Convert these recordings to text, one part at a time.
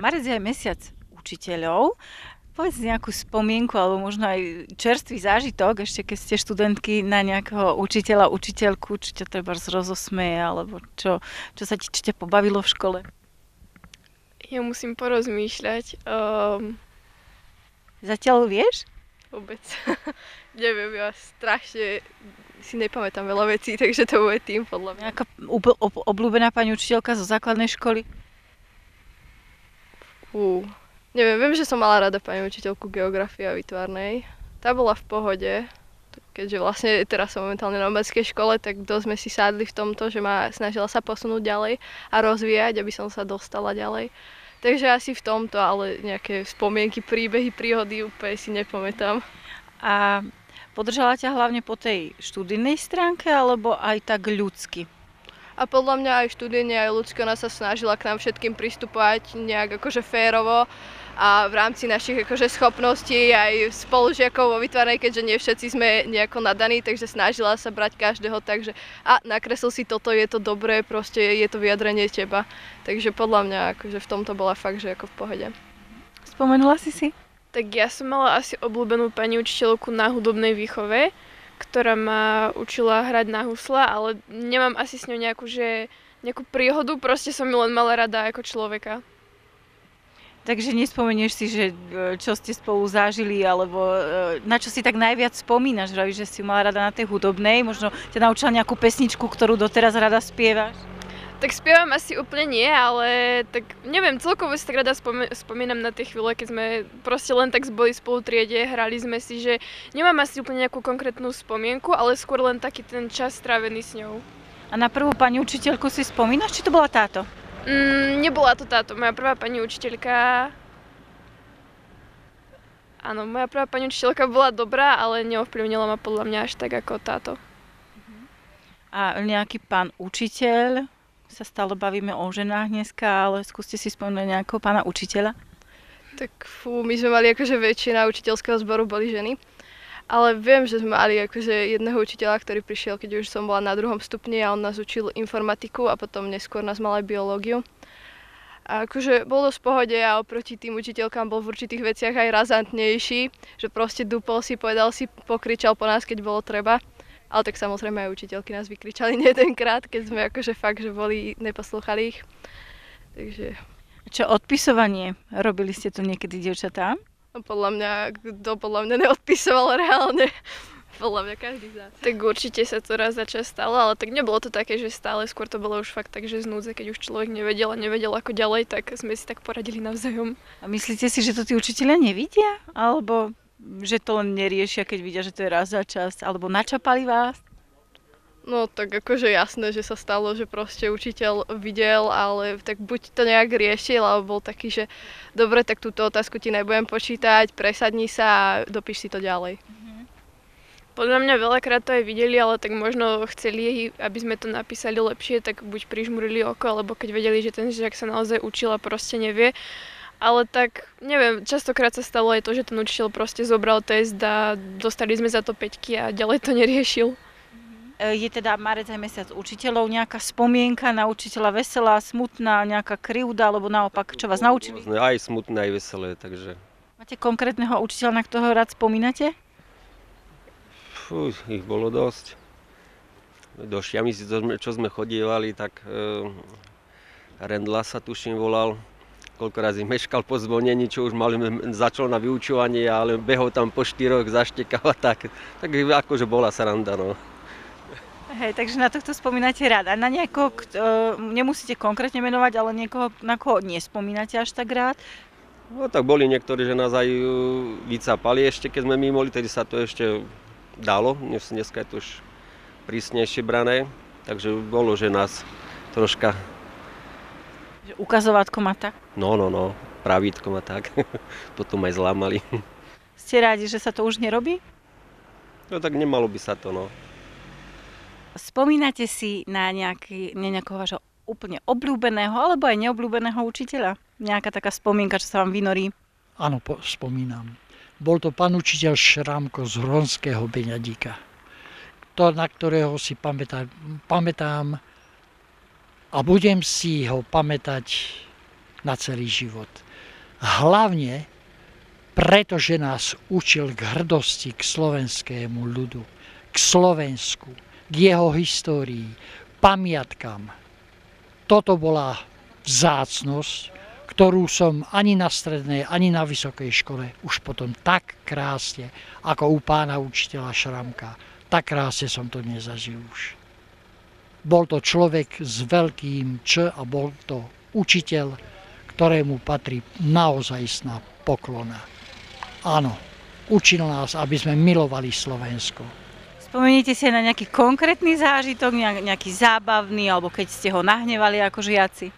Marec je aj mesiac učiteľov. Povedz nejakú spomienku alebo možno aj čerstvý zážitok, ešte keď ste študentky na nejakého učiteľa, učiteľku, či ťa treba rozosmeje, alebo čo sa ti či ťa pobavilo v škole? Ja musím porozmýšľať. Zatiaľ vieš? Vôbec. Neviem, ja strašne si nepamätám veľa vecí, takže to bude tým podľa mňa. Nejaká obľúbená pani učiteľka zo základnej školy? Neviem, viem, že som mala rada pani učiteľku geografie a výtvarnej. Tá bola v pohode, keďže vlastne teraz som momentálne na umeleckej škole, tak dosť sme si sádli v tomto, že ma snažila sa posunúť ďalej a rozvíjať, aby som sa dostala ďalej. Takže asi v tomto, ale nejaké spomienky, príbehy, príhody úplne si nepamätám. A podržala ťa hlavne po tej študijnej stránke, alebo aj tak ľudsky? A podľa mňa aj študijne, aj ľudsky ona sa snažila k nám všetkým pristupovať nejak akože férovo a v rámci našich akože schopností aj spolužiakov vo výtvarnej, keďže nie všetci sme nejako nadaní, takže snažila sa brať každého, takže nakreslil si toto, je to dobré, proste je to vyjadrenie teba. Takže podľa mňa akože v tomto bola fakt, že ako v pohode. Spomenula si? Tak ja som mala asi obľúbenú pani učiteľku na hudobnej výchove, ktorá ma učila hrať na husle, ale nemám asi s ňou nejakú príhodu, proste som ju len mala rada ako človeka. Takže nespomenieš si, že čo ste spolu zažili, alebo na čo si tak najviac spomínaš? Že si ju mala rada na tej hudobnej, možno ťa naučila nejakú pesničku, ktorú doteraz rada spievaš? Tak spievam asi úplne nie, ale tak neviem, celkovo si tak rada spomínam na tie chvíle, keď sme proste len tak boli spolu triede, hrali sme si, že nemám asi úplne nejakú konkrétnu spomienku, ale skôr len taký ten čas strávený s ňou. A na prvú pani učiteľku si spomínaš, či to bola táto? Nebola to táto, moja prvá pani učiteľka... Áno, moja prvá pani učiteľka bola dobrá, ale neovplyvnila ma podľa mňa až tak ako táto. A nejaký pán učiteľ? Sa stále bavíme o ženách dneska, ale skúste si spomenúť nejakého pána učiteľa. Tak my sme mali akože väčšina učiteľského zboru boli ženy. Ale viem, že sme mali akože jedného učiteľa, ktorý prišiel, keď už som bola na 2. stupni a on nás učil informatiku a potom neskôr nás mal aj biológiu. A akože bolo v pohode a oproti tým učiteľkám bol v určitých veciach aj razantnejší, že proste dupol si, povedal si, pokričal po nás, keď bolo treba. Ale tak samozrejme aj učiteľky nás vykričali jedenkrát, keď sme akože fakt, že neposlúchali ich. Takže... Čo odpisovanie? Robili ste to niekedy, dievčatá? No podľa mňa neodpisoval reálne. Podľa mňa každý z nás. Tak určite sa to raz za čas stalo, ale tak nebolo to také, že stále, skôr to bolo už fakt tak, že z núdze, keď už človek nevedel ako ďalej, tak sme si tak poradili navzájom. A myslíte si, že to tí učitelia nevidia? Alebo že to len neriešia, keď vidia, že to je raz za čas? Alebo načapali vás? No tak akože jasné, že sa stalo, že proste učiteľ videl, ale tak buď to nejak riešil, alebo bol taký, že dobre, tak túto otázku ti nebudem počítať, presadni sa a dopíš si to ďalej. Podľa mňa veľakrát to aj videli, ale tak možno chceli, aby sme to napísali lepšie, tak buď prižmurili oko, alebo keď vedeli, že ten žiak sa naozaj učil a proste nevie. Ale tak, neviem, častokrát sa stalo aj to, že ten učiteľ proste zobral test a dostali sme za to 5 a ďalej to neriešil. Je teda marec aj mesiac učiteľov, nejaká spomienka na učiteľa veselá, smutná, nejaká krivda, alebo naopak, čo vás naučili? Aj smutné, aj veselé, takže... Máte konkrétneho učiteľa, na ktorého rád spomínate? Ich bolo dosť. Do Šiamici, čo sme chodievali, tak Rendla sa tuším volal. Koľko razy meškal po zvonení, čo už začal na vyučovanie, ale behol tam po 4 zaštekal a tak. Tak akože bola sranda, no. Hej, takže na tohto spomínate rád. A na niekoho, nemusíte konkrétne menovať, ale niekoho, na koho nespomínate až tak rád? No tak boli niektorí, že nás aj vycapali ešte, keď sme my boli, tedy sa to ešte dalo. Dneska je to už prísnejšie brané, takže bolo, že nás troška... Že ukazovátko má tak? No, pravítko má tak. Potom aj zlámali. Ste rádi, že sa to už nerobí? No tak nemalo by sa to, no. Spomínate si na nejakého vášho úplne obľúbeného alebo aj neobľúbeného učiteľa? Nejaká taká spomienka, čo sa vám vynorí? Áno, spomínam. Bol to pán učiteľ Šrámko z Hronského Beňadíka. To, na ktorého si pamätám a budem si ho pamätať na celý život. Hlavne pretože nás učil k hrdosti k slovenskému ľudu, k Slovensku, k jeho histórii, pamiatkám. Toto bola vzácnosť, ktorú som ani na strednej, ani na vysokej škole už potom tak krásne, ako u pána učiteľa Šramka, tak krásne som to nezažil už. Bol to človek s veľkým Č a bol to učiteľ, ktorému patrí naozajstná poklona. Áno, učil nás, aby sme milovali Slovensko. Spomeniete si na nejaký konkrétny zážitok, nejaký zábavný, alebo keď ste ho nahnevali ako žiaci?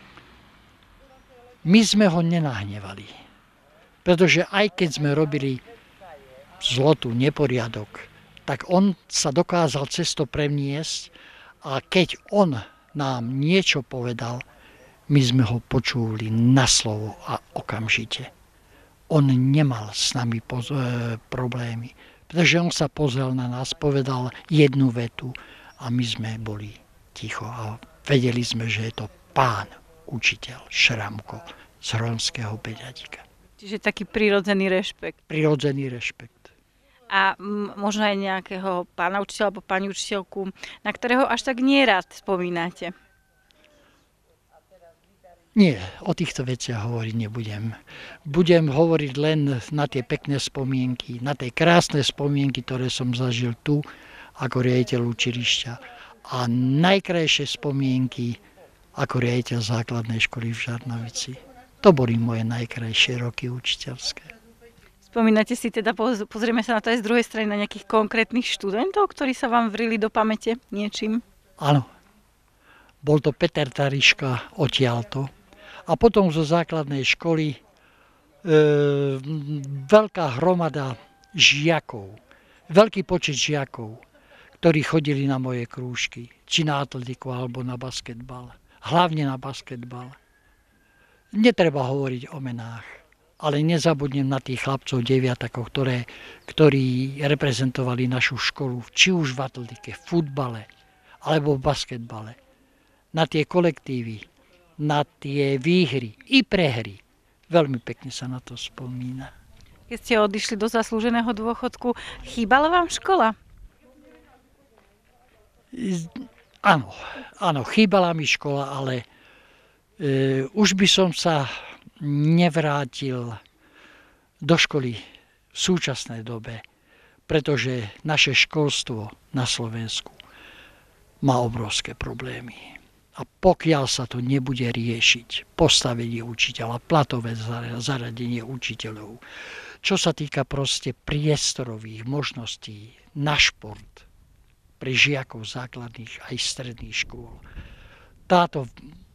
My sme ho nenahnevali, pretože aj keď sme robili zlotu, neporiadok, tak on sa dokázal cez to premiesť a keď on nám niečo povedal, my sme ho počuli na slovo a okamžite. On nemal s nami problémy, pretože on sa pozrel na nás, povedal jednu vetu a my sme boli ticho a vedeli sme, že je to pán učiteľ Šramko z Hronského Beňadika. Čiže taký prirodzený rešpekt. Prirodzený rešpekt. A možno aj nejakého pána učiteľa alebo pani učiteľku, na ktorého až tak nierád spomínate. Nie, o týchto veciach hovoriť nebudem. Budem hovoriť len na tie pekné spomienky, na tie krásne spomienky, ktoré som zažil tu ako riaditeľ učilišťa a najkrajšie spomienky ako riaditeľ základnej školy v Žarnovici. To boli moje najkrajšie roky učiteľské. Spomínate si teda, pozrieme sa na to aj z druhej strany, na nejakých konkrétnych študentov, ktorí sa vám vrili do pamäte niečím? Áno. Bol to Peter Tariška odtiaľto. A potom zo základnej školy veľká hromada žiakov, veľký počet žiakov, ktorí chodili na moje krúžky, či na atletiku, alebo na basketbal. Hlavne na basketbal. Netreba hovoriť o menách, ale nezabudnem na tých chlapcov deviatakov, ktorí reprezentovali našu školu, či už v atletike, v futbale, alebo v basketbale. Na tie kolektívy, na tie výhry i prehry. Veľmi pekne sa na to spomína. Keď ste odišli do zaslúženého dôchodku, chýbala vám škola? Áno, chýbala mi škola, ale už by som sa nevrátil do školy v súčasnej dobe, pretože naše školstvo na Slovensku má obrovské problémy. A pokiaľ sa to nebude riešiť, postavenie učiteľa, platové zaradenie učiteľov, čo sa týka proste priestorových možností na šport pre žiakov základných aj stredných škôl. Táto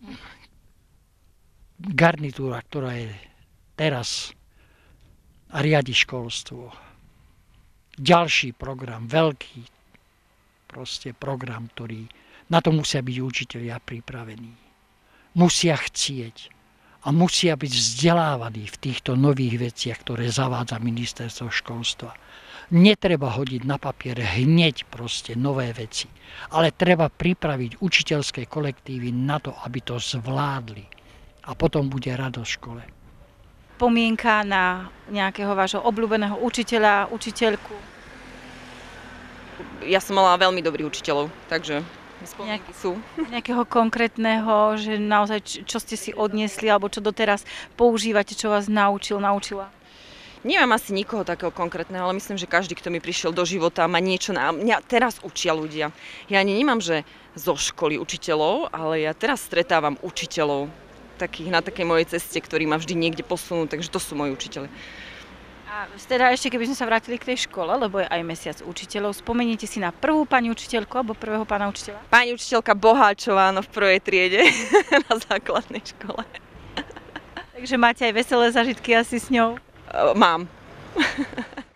garnitúra, ktorá je teraz a riadi školstvo, ďalší program, veľký proste program, ktorý na to musia byť učitelia pripravení. Musia chcieť a musia byť vzdelávaní v týchto nových veciach, ktoré zavádza ministerstvo školstva. Netreba hodiť na papier hneď proste nové veci, ale treba pripraviť učiteľské kolektívy na to, aby to zvládli. A potom bude radosť v škole. Pomienka na nejakého vášho obľúbeného učiteľa, učiteľku? Ja som mala veľmi dobrých učiteľov, takže spomienky sú. Nejakého konkrétneho, že naozaj čo ste si odniesli, alebo čo doteraz používate, čo vás naučila? Neviem asi nikoho takého konkrétneho, ale myslím, že každý, kto mi prišiel do života, má niečo na mňa. Teraz učia ľudia. Ja ani nemám, že zo školy učiteľov, ale ja teraz stretávam učiteľov takých na takej mojej ceste, ktorí ma vždy niekde posunú, takže to sú moji učiteľe. A teda ešte, keby sme sa vrátili k tej škole, lebo je aj mesiac učiteľov, spomeniete si na prvú pani učiteľku alebo prvého pána učiteľa? Pani učiteľka Boháčová, v prvej triede na základnej škole. Takže máte aj veselé zážitky asi s ňou? Mám.